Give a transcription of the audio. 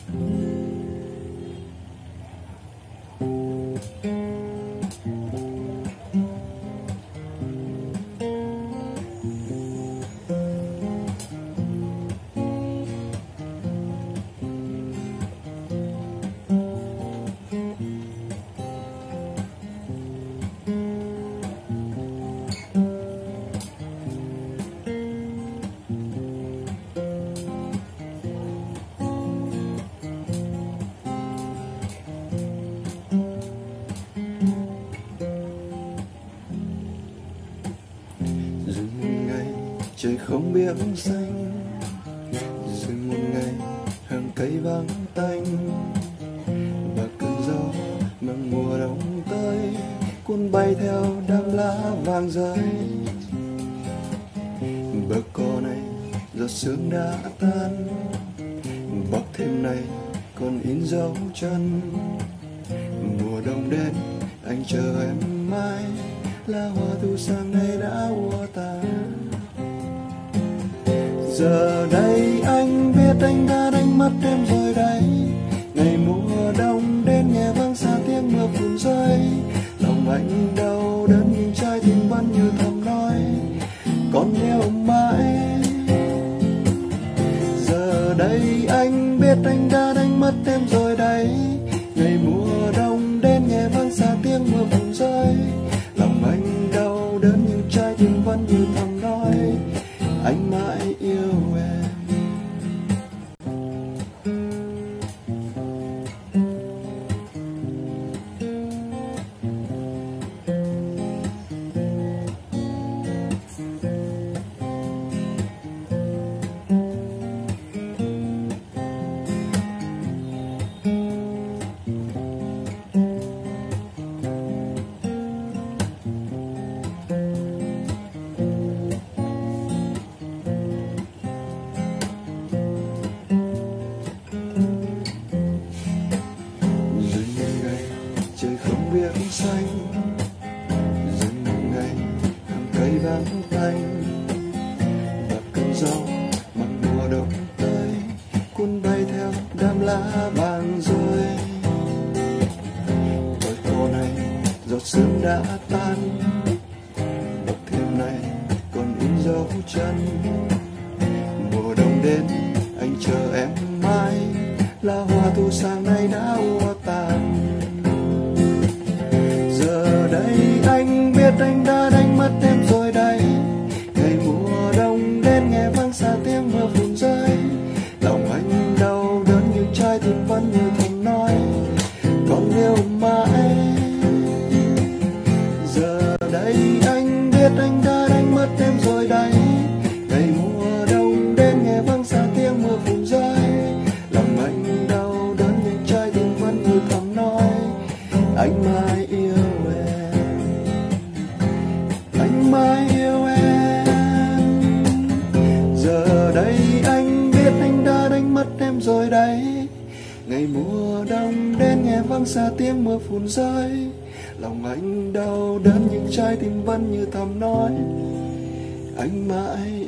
Trời không biết xanh, rồi một ngày hàng cây vắng tanh, và cơn gió mang mùa đông tới cuốn bay theo đám lá vàng rơi. Bờ cỏ này giọt sương đã tan, bọc thêm này còn in dấu chân. Mùa đông đến anh chờ em mãi, lá hoa thu sang đây đã úa tàn. Giờ đây anh biết anh đã đánh mất em rồi đấy. Ngày mùa đông đến nghe vang xa tiếng mưa phùn rơi. Lòng anh đau đớn nhưng trái tim vẫn như thầm nói còn nhớ mãi. Giờ đây anh biết anh đã đánh mất em rồi đấy. Ngày mùa đông đến nghe vang xa tiếng mưa phùn rơi. Lòng anh đau đớn nhưng trái tim vẫn như thầm nói anh mãi yêu em. Trời không biết xanh, rồi một ngày hàng cây vắng tanh, và cơn gió mang mùa đông tới cuốn bay theo đám lá vàng rơi. Bờ cỏ này giọt sương đã tan, bọc thềm này còn in dấu chân. Mùa đông đến anh chờ em mãi, lá hoa thu sang nay đã úa tàn. Giờ đây anh biết anh đã đánh mất em rồi đấy. Ngày mùa đông đến nghe vang xa tiếng mưa phùn rơi. Lòng anh đau đớn nhưng trái tim vẫn như thầm nói còn yêu mãi. Giờ đây anh biết anh đã đánh mất em rồi đấy. Ngày mùa đông đến nghe vang xa tiếng mưa phùn rơi. Lòng anh đau đớn nhưng trái tim vẫn như thầm nói anh mãi yêu em, anh mãi yêu em. Giờ đây anh biết anh đã đánh mất em rồi đấy. Ngày mùa đông đến nghe vang xa tiếng mưa phùn rơi. Lòng anh đau đớn nhưng trái tim vẫn như thầm nói anh mãi